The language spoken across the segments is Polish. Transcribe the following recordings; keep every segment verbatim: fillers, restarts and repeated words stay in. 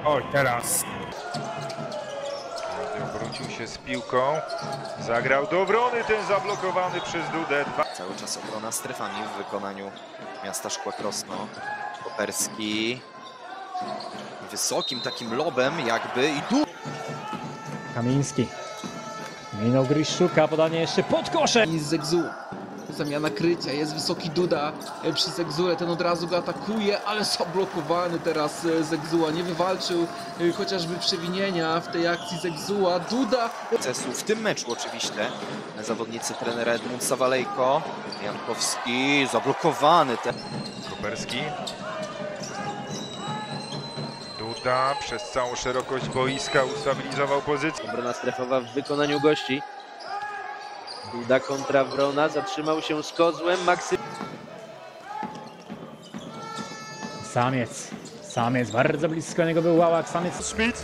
Oj, teraz. Wrócił się z piłką. Zagrał do obrony, ten zablokowany przez Dudę. Cały czas obrona strefami w wykonaniu miasta Szkła Krosno. Koperski wysokim takim lobem jakby i tu. Kamiński. Minął Griszczuka, podanie jeszcze pod kosze. I z Zegzu. Zamiana krycia, jest wysoki Duda przy Zegzule, ten od razu go atakuje, ale zablokowany teraz Zegzua, nie wywalczył chociażby przewinienia w tej akcji Zegzua. Duda W tym meczu oczywiście zawodnicy trenera Edmund Sawalejko. Jankowski zablokowany. Ten. Koperski. Duda przez całą szerokość boiska ustabilizował pozycję. Obrona strefowa w wykonaniu gości. Duda kontra Wrona, zatrzymał się z kozłem, Maksym... Samiec. Samiec, bardzo blisko niego był Łałak. Samiec. Schmidt.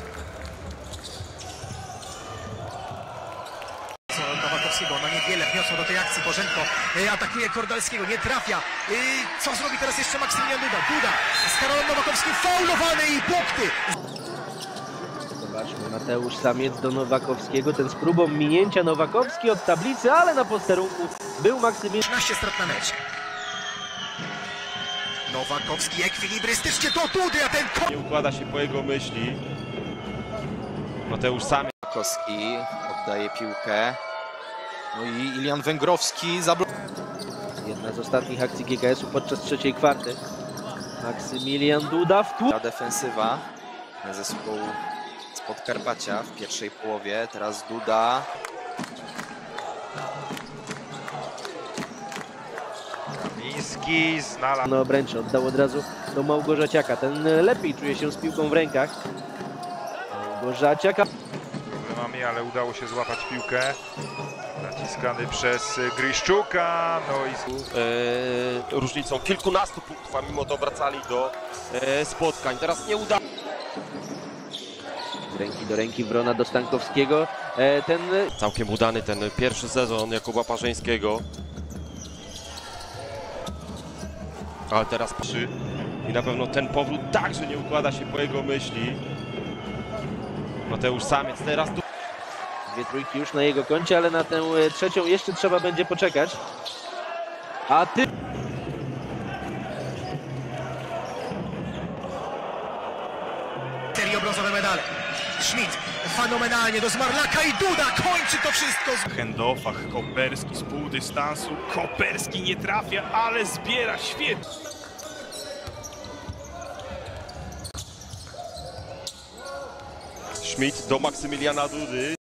Nowakowskiego, no niewiele wniosło do tej akcji. Bożenko atakuje Kordalskiego, nie trafia. Co zrobi teraz jeszcze Maksymilian Duda? Duda z Karolem Nowakowskim, faulowany i punkty. Zobaczmy, Mateusz Samiec do Nowakowskiego, ten z próbą minięcia Nowakowski od tablicy, ale na posterunku był Maksymilian. trzynaście strat na mecz. Nowakowski ekwilibrystycznie do Dudy, a ten... Nie układa się po jego myśli. Mateusz Samiec. Nowakowski oddaje piłkę. No i Ilian Węgrowski zablokowany. Jedna z ostatnich akcji G K S-u podczas trzeciej kwarty. Maksymilian Duda w tłum. Ta defensywa zespołu z Podkarpacia w pierwszej połowie. Teraz Duda. Kamiński znalazł. Na obręczy oddał od razu do Małgorzaciaka. Ten lepiej czuje się z piłką w rękach. Małgorzaciaka. Problemami, ale udało się złapać piłkę. Naciskany przez Griszczuka. No i E, różnicą kilkunastu punktów, a mimo to wracali do e, spotkań. Teraz nie uda. Z ręki do ręki Wrona do Stankowskiego. E, ten... Całkiem udany ten pierwszy sezon Jakuba Parzyńskiego. Ale teraz patrzy i na pewno ten powrót także nie układa się po jego myśli. Mateusz Samiec teraz tu. Dwie trójki już na jego koncie, ale na tę trzecią jeszcze trzeba będzie poczekać. A ty... Serio brązowe medale. Schmidt fenomenalnie do Zmarlaka i Duda kończy to wszystko. W handoffach Koperski z pół dystansu. Koperski nie trafia, ale zbiera świetnie. Schmidt do Maksymiliana Dudy.